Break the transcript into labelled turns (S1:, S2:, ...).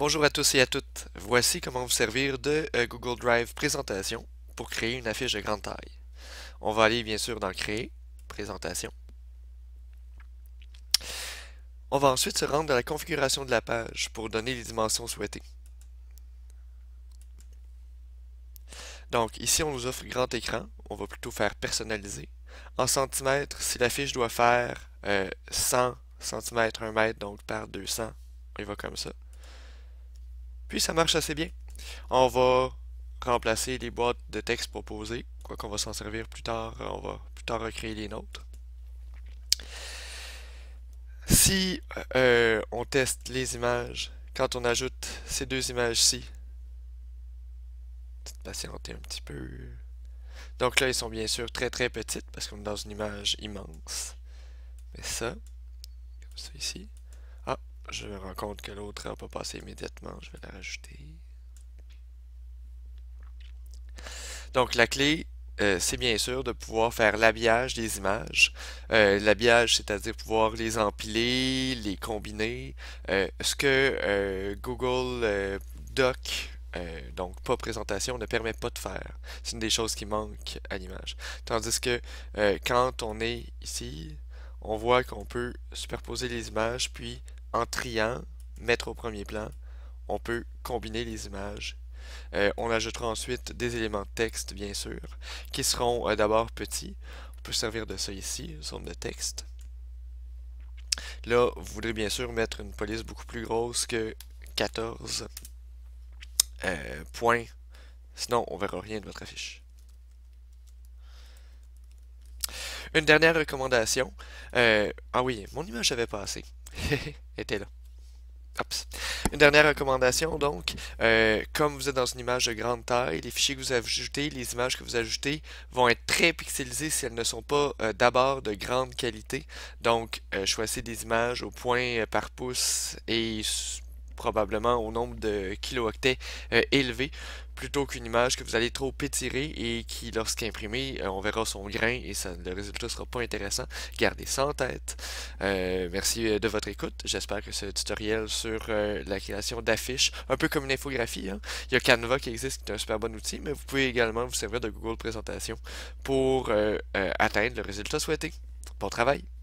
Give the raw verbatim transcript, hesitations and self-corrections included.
S1: Bonjour à tous et à toutes. Voici comment vous servir de euh, Google Drive Présentation pour créer une affiche de grande taille. On va aller bien sûr dans Créer, Présentation. On va ensuite se rendre à la configuration de la page pour donner les dimensions souhaitées. Donc ici on nous offre grand écran, on va plutôt faire personnaliser. En centimètres, si l'affiche doit faire euh, cent centimètres, un mètre, donc par deux cents, on y va comme ça. Puis ça marche assez bien. On va remplacer les boîtes de texte proposées, quoi qu'on va s'en servir plus tard, on va plus tard recréer les nôtres. Si euh, on teste les images, quand on ajoute ces deux images-ci, patienter un petit peu. Donc là, ils sont bien sûr très très petites parce qu'on est dans une image immense. Mais ça, comme ça ici. Ah, je me rends compte que l'autre n'a pas passé immédiatement, je vais la rajouter. Donc la clé, euh, c'est bien sûr de pouvoir faire l'habillage des images. Euh, l'habillage, c'est-à-dire pouvoir les empiler, les combiner. Euh, ce que euh, Google euh, Doc, euh, donc pas présentation, ne permet pas de faire. C'est une des choses qui manque à l'image. Tandis que euh, quand on est ici, on voit qu'on peut superposer les images, puis en triant, mettre au premier plan, on peut combiner les images. Euh, on ajoutera ensuite des éléments de texte, bien sûr, qui seront euh, d'abord petits. On peut servir de ça ici, zone de texte. Là, vous voudrez bien sûr mettre une police beaucoup plus grosse que quatorze euh, points. Sinon, on verra rien de votre affiche. Une dernière recommandation. Euh, ah oui, mon image avait passé. était là. Oups. Une dernière recommandation, donc, euh, comme vous êtes dans une image de grande taille, les fichiers que vous ajoutez, les images que vous ajoutez vont être très pixelisées si elles ne sont pas euh, d'abord de grande qualité. Donc, euh, choisissez des images au point par pouce et probablement au nombre de kilooctets euh, élevé, plutôt qu'une image que vous allez trop étirer et qui, lorsqu'imprimée, euh, on verra son grain et ça, le résultat sera pas intéressant. Gardez ça en tête. Euh, merci de votre écoute. J'espère que ce tutoriel sur euh, la création d'affiches, un peu comme une infographie, hein. Il y a Canva qui existe, qui est un super bon outil, mais vous pouvez également vous servir de Google Présentation pour euh, euh, atteindre le résultat souhaité. Bon travail!